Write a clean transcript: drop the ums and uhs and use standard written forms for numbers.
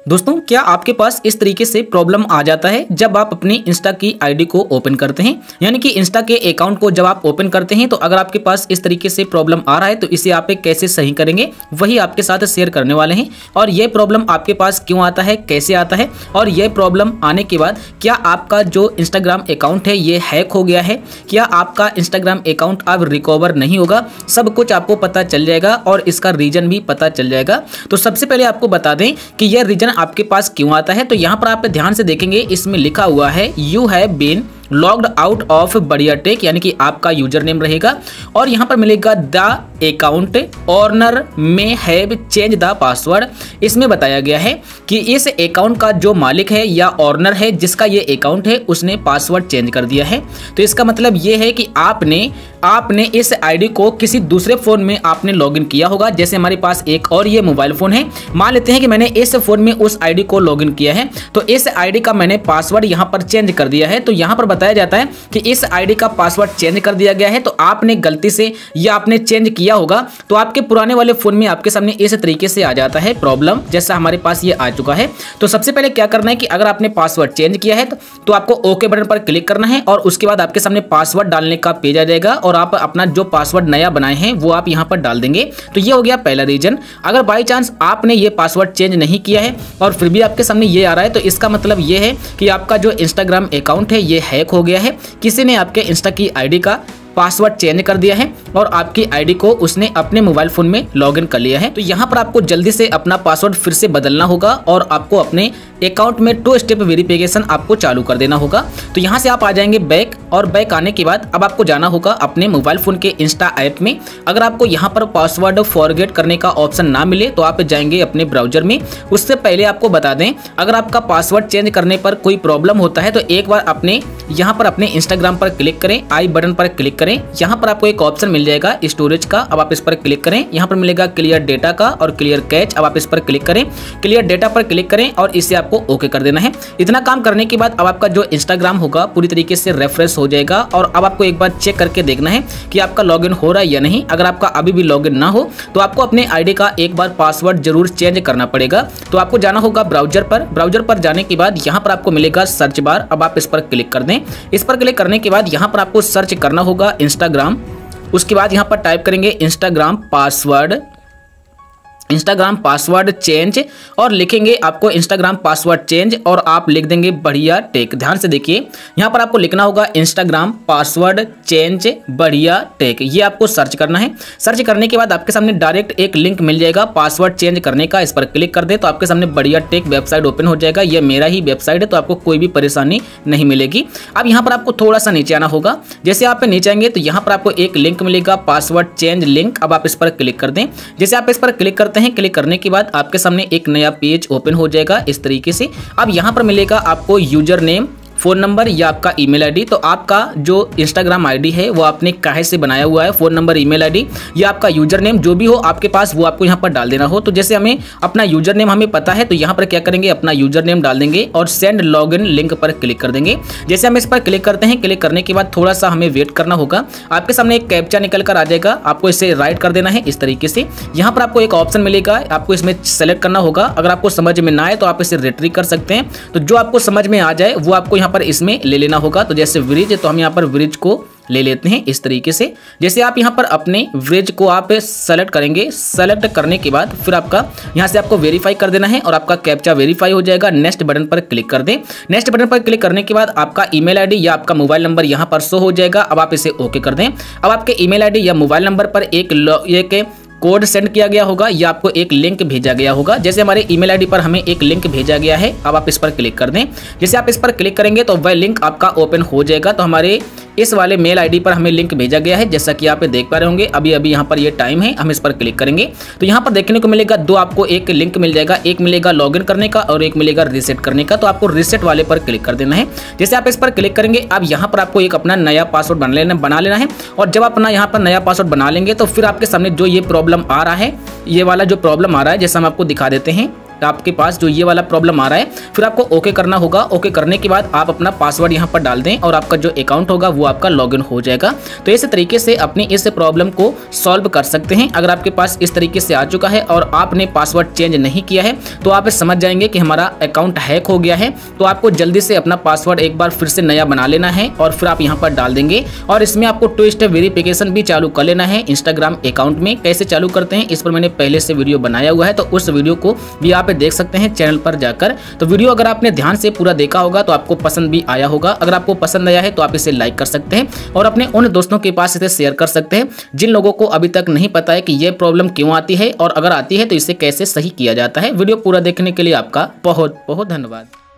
दोस्तों, क्या आपके पास इस तरीके से प्रॉब्लम आ जाता है जब आप अपनी इंस्टा की आईडी को ओपन करते हैं, यानी कि इंस्टा के अकाउंट को जब आप ओपन करते हैं तो अगर आपके पास इस तरीके से प्रॉब्लम आ रहा है तो इसे आप कैसे सही करेंगे वही आपके साथ शेयर करने वाले हैं। और यह प्रॉब्लम आपके पास क्यों आता है, कैसे आता है, और यह प्रॉब्लम आने के बाद क्या आपका जो इंस्टाग्राम अकाउंट है ये हैक हो गया है, क्या आपका इंस्टाग्राम अकाउंट अब रिकवर नहीं होगा, सब कुछ आपको पता चल जाएगा और इसका रीजन भी पता चल जाएगा। तो सबसे पहले आपको बता दें कि यह रीजन आपके पास क्यों आता है। तो यहाँ पर आप ध्यान से देखेंगे, इसमें लिखा हुआ है you have been logged out of Badhiya tech, यानी कि आपका यूजर नेम रहेगा और यहाँ पर मिलेगा the account owner may have change the password. इसमें बताया गया है कि इस अकाउंट का जो मालिक है या ऑनर है जिसका ये अकाउंट है उसने पासवर्ड चेंज कर दिया है। तो इसका मतलब ये है कि आपने इस आईडी को किसी दूसरे फ़ोन में आपने लॉगिन किया होगा। जैसे हमारे पास एक और ये मोबाइल फ़ोन है, मान लेते हैं कि मैंने इस फ़ोन में उस आईडी को लॉगिन किया है, तो इस आईडी का मैंने पासवर्ड यहाँ पर चेंज कर दिया है। तो यहाँ पर बताया जाता है कि इस आईडी का पासवर्ड चेंज कर दिया गया है, तो आपने गलती से या आपने चेंज किया होगा तो आपके पुराने वाले फ़ोन में आपके सामने इस तरीके से आ जाता है प्रॉब्लम, जैसा हमारे पास ये आ चुका है। तो सबसे पहले क्या करना है कि अगर आपने पासवर्ड चेंज किया है तो आपको ओके बटन पर क्लिक करना है और उसके बाद आपके सामने पासवर्ड डालने का पेज आ जाएगा और आप अपना जो पासवर्ड नया बनाए हैं वो आप यहां पर डाल देंगे। तो ये हो गया पहला रीजन। अगर बाई चांस आपने ये पासवर्ड चेंज नहीं किया है और फिर भी आपके सामने ये आ रहा है तो इसका मतलब ये है कि आपका जो इंस्टाग्राम अकाउंट है ये हैक हो गया है। किसी ने आपके इंस्टा की आईडी का पासवर्ड चेंज कर दिया है और आपकी आईडी को उसने अपने मोबाइल फोन में लॉगिन कर लिया है। तो यहाँ पर आपको जल्दी से अपना पासवर्ड फिर से बदलना होगा और आपको अपने अकाउंट में 2 स्टेप वेरिफिकेशन आपको चालू कर देना होगा। तो यहाँ से आप आ जाएंगे बैक, और बैक आने के बाद अब आपको जाना होगा अपने मोबाइल फोन के इंस्टा ऐप में। अगर आपको यहाँ पर पासवर्ड फॉरगेट करने का ऑप्शन ना मिले तो आप जाएंगे अपने ब्राउजर में। उससे पहले आपको बता दें, अगर आपका पासवर्ड चेंज करने पर कोई प्रॉब्लम होता है तो एक बार अपने यहाँ पर अपने इंस्टाग्राम पर क्लिक करें, आई बटन पर क्लिक करें। यहाँ पर आपको एक ऑप्शन मिल जाएगा स्टोरेज का, अब आप इस पर क्लिक करें। यहाँ पर मिलेगा क्लियर डेटा का और क्लियर कैच, अब आप इस पर क्लिक करें, क्लियर डेटा पर क्लिक करें और इसे आपको ओके कर देना है। इतना काम करने के बाद अब आपका जो इंस्टाग्राम होगा पूरी तरीके से रिफ्रेश हो जाएगा और अब आपको एक बार चेक करके देखना है कि आपका लॉगिन हो रहा है या नहीं। अगर आपका अभी भी लॉगिन ना हो तो आपको अपने आईडी का एक बार पासवर्ड जरूर चेंज करना पड़ेगा। तो आपको जाना होगा ब्राउजर पर। ब्राउजर पर जाने के बाद यहाँ पर आपको मिलेगा सर्च बार, अब आप इस पर क्लिक कर दें। इस पर क्लिक करने के बाद यहाँ पर आपको सर्च करना होगा इंस्टाग्राम। उसके बाद यहाँ पर टाइप करेंगे इंस्टाग्राम पासवर्ड चेंज और लिखेंगे आपको इंस्टाग्राम पासवर्ड चेंज और आप लिख देंगे बढ़िया टेक। ध्यान से देखिए, यहाँ पर आपको लिखना होगा Instagram password change Badhiya tech, ये आपको सर्च करना है। सर्च करने के बाद आपके सामने डायरेक्ट एक लिंक मिल जाएगा पासवर्ड चेंज करने का, इस पर क्लिक कर दे तो आपके सामने बढ़िया टेक वेबसाइट ओपन हो जाएगा। ये मेरा ही वेबसाइट है तो आपको कोई भी परेशानी नहीं मिलेगी। अब यहाँ पर आपको थोड़ा सा नीचे आना होगा। जैसे आप नीचे आएंगे तो यहाँ पर आपको एक लिंक मिलेगा पासवर्ड चेंज लिंक, अब आप इस पर क्लिक कर दें। जैसे आप इस पर क्लिक करते हैं, क्लिक करने के बाद आपके सामने एक नया पेज ओपन हो जाएगा इस तरीके से। अब यहां पर मिलेगा आपको यूजर नेम, फ़ोन नंबर या आपका ईमेल आईडी। तो आपका जो इंस्टाग्राम आईडी है वो आपने काहे से बनाया हुआ है, फ़ोन नंबर, ईमेल आईडी या आपका यूजर नेम जो भी हो आपके पास वो आपको यहाँ पर डाल देना हो। तो जैसे हमें अपना यूजर नेम हमें पता है तो यहाँ पर क्या करेंगे, अपना यूजर नेम डाल देंगे और सेंड लॉगिन लिंक पर क्लिक कर देंगे। जैसे हम इस पर क्लिक करते हैं, क्लिक करने के बाद थोड़ा सा हमें वेट करना होगा। आपके सामने एक कैप्चा निकल कर आ जाएगा, आपको इसे राइट कर देना है इस तरीके से। यहाँ पर आपको एक ऑप्शन मिलेगा, आपको इसमें सेलेक्ट करना होगा। अगर आपको समझ में ना आए तो आप इसे रिट्रीव कर सकते हैं। तो जो आपको समझ में आ जाए वो आपको यहाँ पर इसमें ले लेना होगा। तो जैसे ब्रिज है तो हम यहाँ पर ब्रिज को ले लेते हैं इस तरीके से। जैसे आप यहाँ पर अपने ब्रिज को आप सेलेक्ट करेंगे, सेलेक्ट करने के बाद फिर आपका यहाँ से आपको वेरीफाई कर देना है और आपका कैप्चा वेरीफाई हो जाएगा। नेक्स्ट बटन पर क्लिक कर दें। नेक्स्ट बटन पर क्लिक करने के बाद आपका ईमेल आईडी या आपका मोबाइल नंबर यहाँ पर शो हो जाएगा। अब आप इसे ओके कर दें। अब आपके ईमेल आईडी या मोबाइल नंबर पर एक कोड सेंड किया गया होगा या आपको एक लिंक भेजा गया होगा। जैसे हमारे ईमेल आईडी पर हमें एक लिंक भेजा गया है, अब आप इस पर क्लिक कर दें। जैसे आप इस पर क्लिक करेंगे तो वह लिंक आपका ओपन हो जाएगा। तो हमारे इस वाले मेल आईडी पर हमें लिंक भेजा गया है, जैसा कि आप देख पा रहे होंगे। अभी यहाँ पर ये टाइम है, हम इस पर क्लिक करेंगे तो यहाँ पर देखने को मिलेगा दो आपको एक लिंक मिल जाएगा, एक मिलेगा लॉगिन करने का और एक मिलेगा रीसेट करने का। तो आपको रीसेट वाले पर क्लिक कर देना है। जैसे आप इस पर क्लिक करेंगे अब यहाँ पर आपको एक अपना नया पासवर्ड बना लेना है और जब अपना यहाँ पर नया पासवर्ड बना लेंगे तो फिर आपके सामने जो ये प्रॉब्लम आ रहा है, ये वाला जो प्रॉब्लम आ रहा है, जैसा हम आपको दिखा देते हैं। आपके पास जो ये वाला प्रॉब्लम आ रहा है, फिर आपको ओके करना होगा। ओके करने के बाद आप अपना पासवर्ड यहाँ पर डाल दें और आपका जो अकाउंट होगा वो आपका लॉगिन हो जाएगा। तो इस तरीके से अपनी इस प्रॉब्लम को सॉल्व कर सकते हैं। अगर आपके पास इस तरीके से आ चुका है और आपने पासवर्ड चेंज नहीं किया है तो आप समझ जाएंगे कि हमारा अकाउंट हैक हो गया है। तो आपको जल्दी से अपना पासवर्ड एक बार फिर से नया बना लेना है और फिर आप यहाँ पर डाल देंगे। और इसमें आपको 2 स्टेप वेरिफिकेशन भी चालू कर लेना है इंस्टाग्राम अकाउंट में। कैसे चालू करते हैं इस पर मैंने पहले से वीडियो बनाया हुआ है, तो उस वीडियो को भी आप देख सकते हैं चैनल पर जाकर। तो वीडियो अगर आपने ध्यान से पूरा देखा होगा तो आपको पसंद भी आया होगा। अगर आपको पसंद आया है तो आप इसे लाइक कर सकते हैं और अपने उन दोस्तों के पास इसे शेयर कर सकते हैं जिन लोगों को अभी तक नहीं पता है कि ये प्रॉब्लम क्यों आती है और अगर आती है तो इसे कैसे सही किया जाता है। वीडियो पूरा देखने के लिए आपका बहुत बहुत धन्यवाद।